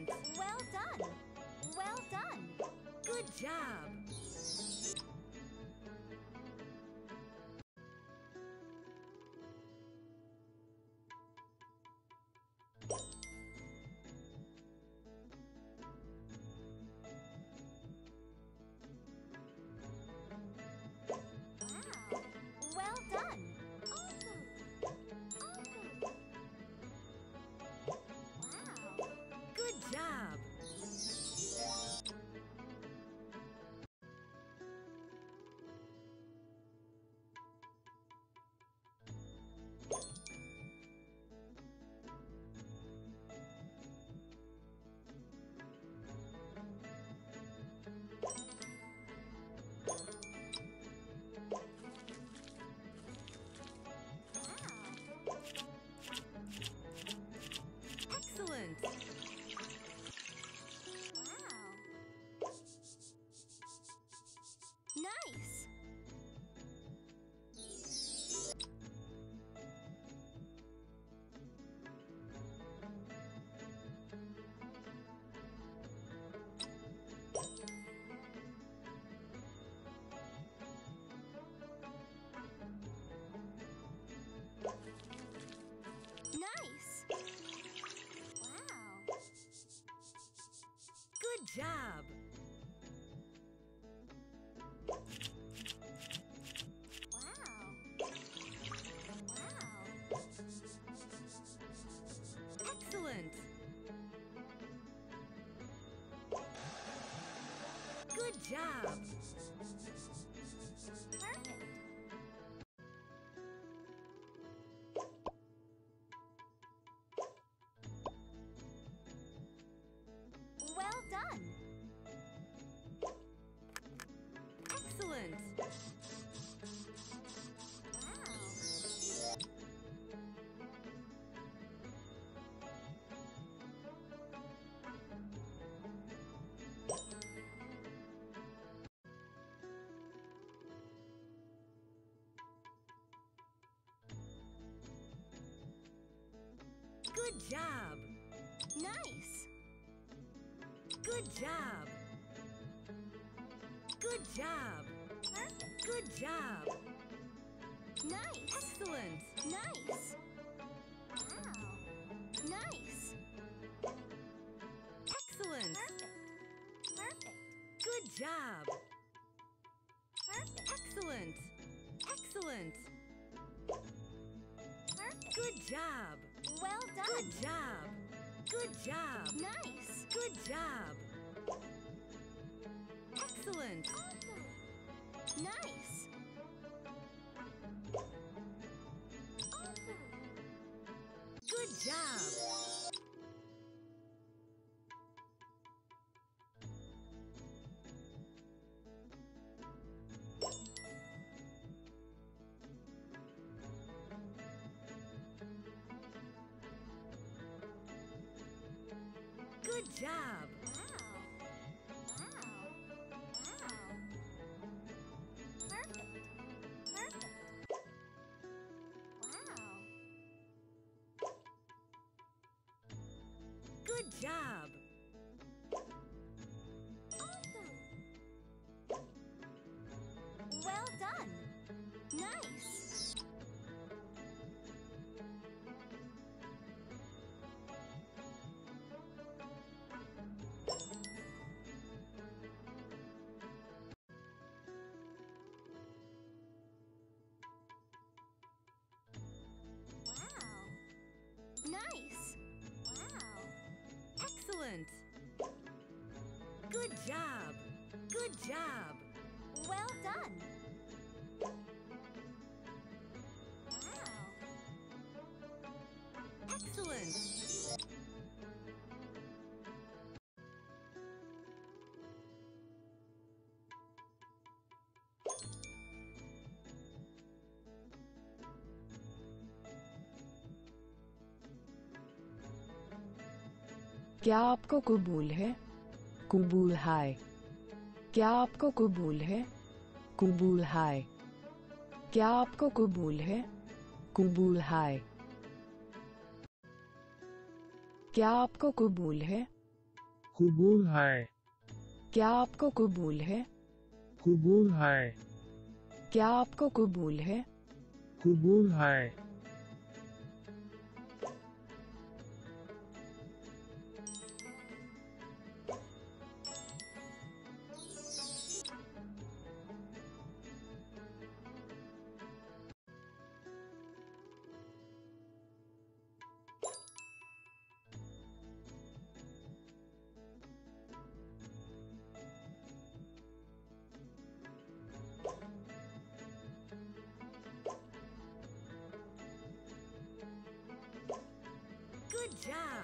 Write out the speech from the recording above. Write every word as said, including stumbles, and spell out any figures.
Excellent! Well done! Well done! Good job! Wow! Well done! Awesome! Awesome! Wow! Good job! Wow! Excellent! Wow! Nice! Nice! Wow! Good job! Wow! Wow! Excellent! Good job! Perfect! Well done! Excellent! Wow! Good job! Nice! Good job! Good job! Perfect! Good job! Nice! Excellent! Nice! Wow! Nice! Excellent! Perfect! Perfect! Good job! Perfect! Excellent! Excellent! Perfect! Good job! Well done! Good job! Good job! Nice! Good job! Excellent! Awesome! Nice! Awesome! Good job! Good job! Wow! Wow! Wow! Perfect! Perfect! Wow! Good job! Awesome! Well done! Nice! Wow! Nice! Wow! Excellent! Good job! Good job! Well done! Wow! Excellent! क्या आपको कबूल है? कबूल है। क्या आपको कबूल है? कबूल है। क्या आपको कबूल है? कबूल है। क्या आपको कबूल है? कबूल है, क्या आपको कबूल है? कबूल है, क्या आपको कबूल है? कबूल है, Good job.